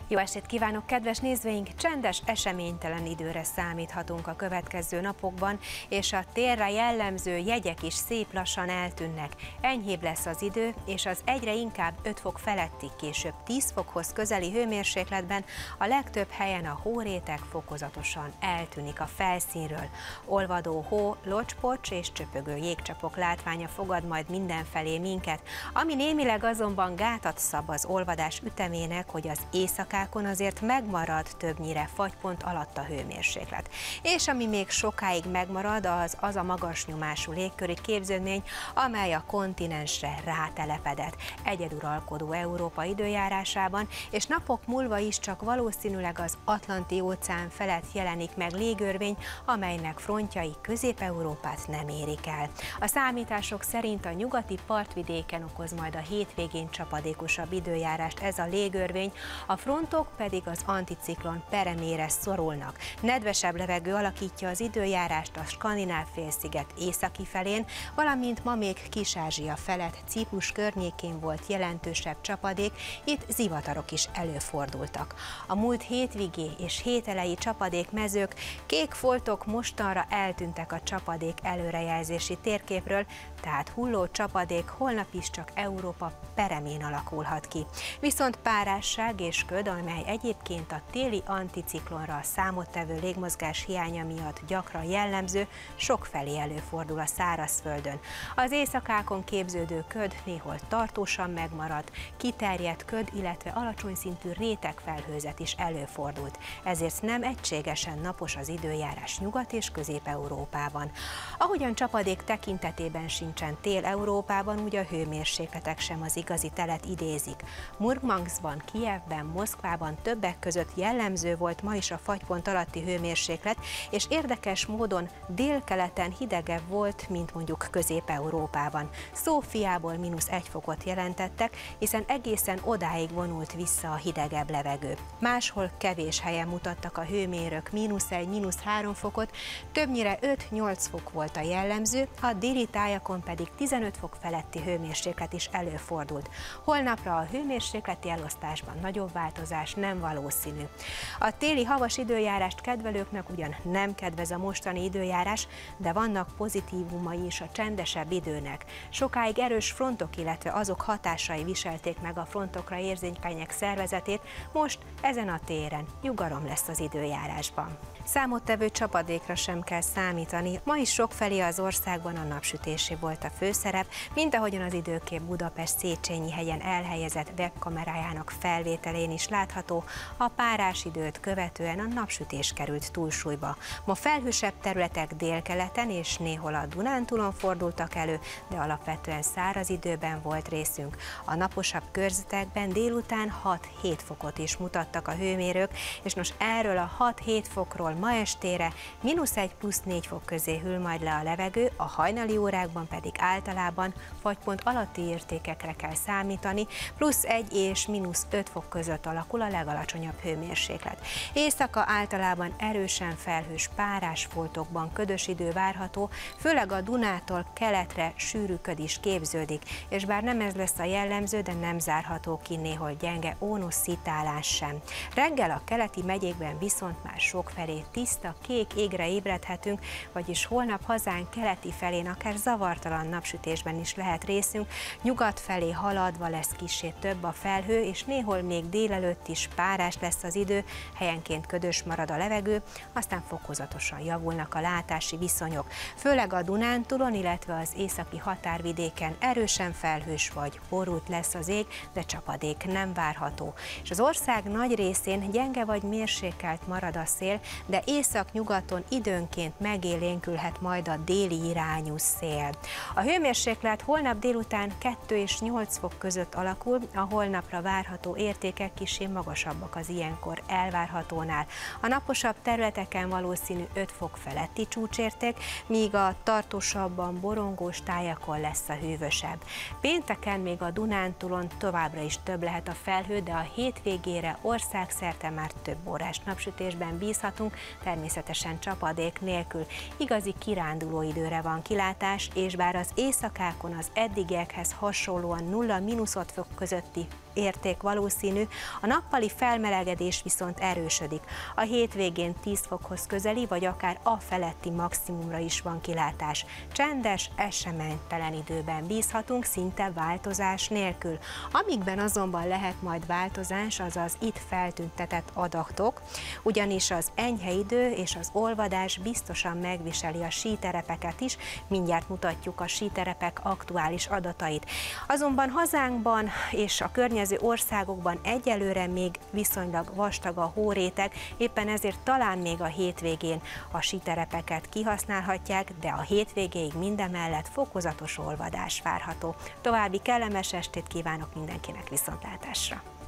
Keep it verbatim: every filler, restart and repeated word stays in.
Jó estét kívánok, kedves nézőink! Csendes, eseménytelen időre számíthatunk a következő napokban, és a térre jellemző jegyek is szép lassan eltűnnek. Enyhébb lesz az idő, és az egyre inkább öt fok feletti, később tíz fokhoz közeli hőmérsékletben a legtöbb helyen a hóréteg fokozatosan eltűnik a felszínről. Olvadó hó, locspocs és csöpögő jégcsapok látványa fogad majd mindenfelé minket, ami némileg azonban gátat szab az olvadás ütemének, hogy az éjszakán azért megmarad többnyire fagypont alatt a hőmérséklet. És ami még sokáig megmarad, az az a magas nyomású légköri képződmény, amely a kontinensre rátelepedett egyeduralkodó Európa időjárásában, és napok múlva is csak valószínűleg az Atlanti-óceán felett jelenik meg légörvény, amelynek frontjai Közép-Európát nem érik el. A számítások szerint a nyugati partvidéken okoz majd a hétvégén csapadékosabb időjárást ez a légörvény, a front pedig az anticiklon peremére szorulnak. Nedvesebb levegő alakítja az időjárást a Skandináv-félsziget északi felén, valamint ma még Kis-Ázsia felett, Ciprus környékén volt jelentősebb csapadék, itt zivatarok is előfordultak. A múlt hétvigi és hételei csapadékmezők, kék foltok mostanra eltűntek a csapadék előrejelzési térképről, tehát hulló csapadék holnap is csak Európa peremén alakulhat ki. Viszont párásság és köd, amely egyébként a téli anticiklonra számottevő légmozgás hiánya miatt gyakran jellemző, sokfelé előfordul a szárazföldön. Az éjszakákon képződő köd néhol tartósan megmarad, kiterjedt köd, illetve alacsony szintű rétegfelhőzet is előfordult. Ezért nem egységesen napos az időjárás Nyugat- és Közép-Európában. Ahogyan csapadék tekintetében sincsen tél Európában, úgy a hőmérsékletek sem az igazi telet idézik. Murmanskban, Kijevben, Moszkvában többek között jellemző volt ma is a fagypont alatti hőmérséklet, és érdekes módon délkeleten hidegebb volt, mint mondjuk Közép-Európában. Szófiából mínusz egy fokot jelentettek, hiszen egészen odáig vonult vissza a hidegebb levegő. Máshol kevés helyen mutattak a hőmérők mínusz egy, mínusz három fokot, többnyire öt-nyolc fok volt a jellemző, a déli tájakon pedig tizenöt fok feletti hőmérséklet is előfordult. Holnapra a hőmérsékleti elosztásban nagyobb változás nem valószínű. A téli havas időjárást kedvelőknek ugyan nem kedvez a mostani időjárás, de vannak pozitívumai is a csendesebb időnek. Sokáig erős frontok, illetve azok hatásai viselték meg a frontokra érzékenyek szervezetét, most ezen a téren nyugalom lesz az időjárásban. Számottevő csapadékra sem kell számítani, ma is sokfelé az országban a napsütésé volt a főszerep, mint ahogyan az időkép Budapest Széchenyi hegyen elhelyezett webkamerájának felvételén is látható, a párás időt követően a napsütés került túlsúlyba. Ma felhősebb területek délkeleten és néhol a Dunántúlon fordultak elő, de alapvetően száraz időben volt részünk. A naposabb körzetekben délután hat-hét fokot is mutattak a hőmérők, és most erről a hat-hét fokról ma estére mínusz egy plusz négy fok közé hűl majd le a levegő, a hajnali órákban pedig általában fagypont alatti értékekre kell számítani, plusz egy és mínusz öt fok között alakul a legalacsonyabb hőmérséklet. Éjszaka általában erősen felhős párás foltokban ködös idő várható, főleg a Dunától keletre sűrű köd is képződik, és bár nem ez lesz a jellemző, de nem zárható ki néhol gyenge ónuszszitálás sem. Reggel a keleti megyékben viszont már sokfelé tiszta, kék égre ébredhetünk, vagyis holnap hazánk keleti felén akár zavartalan napsütésben is lehet részünk, nyugat felé haladva lesz kissé több a felhő, és néhol még délelőtt is párás lesz az idő, helyenként ködös marad a levegő, aztán fokozatosan javulnak a látási viszonyok. Főleg a Dunántúlon, illetve az északi határvidéken erősen felhős vagy borult lesz az ég, de csapadék nem várható. És az ország nagy részén gyenge vagy mérsékelt marad a szél, de észak-nyugaton időnként megélénkülhet majd a déli irányú szél. A hőmérséklet holnap délután kettő és nyolc fok között alakul, a holnapra várható értékek kissé magasabbak az ilyenkor elvárhatónál. A naposabb területeken valószínű öt fok feletti csúcsérték, míg a tartósabban borongós tájakon lesz a hűvösebb. Pénteken még a Dunántúlon továbbra is több lehet a felhő, de a hétvégére országszerte már több órás napsütésben bízhatunk, természetesen csapadék nélkül. Igazi kiránduló időre van kilátás, és bár az éjszakákon az eddigiekhez hasonlóan nulla-mínusz öt fok közötti érték valószínű, a nappali felmelegedés viszont erősödik. A hétvégén tíz fokhoz közeli, vagy akár a feletti maximumra is van kilátás. Csendes, eseménytelen időben bízhatunk, szinte változás nélkül. Amikben azonban lehet majd változás, az az itt feltüntetett adatok, ugyanis az enyhe idő és az olvadás biztosan megviseli a síterepeket is, mindjárt mutatjuk a síterepek aktuális adatait. Azonban hazánkban és a környező országokban egyelőre még viszonylag vastag a hóréteg, éppen ezért talán még a hétvégén a síterepeket kihasználhatják, de a hétvégéig mindemellett fokozatos olvadás várható. További kellemes estét kívánok mindenkinek, viszontlátásra!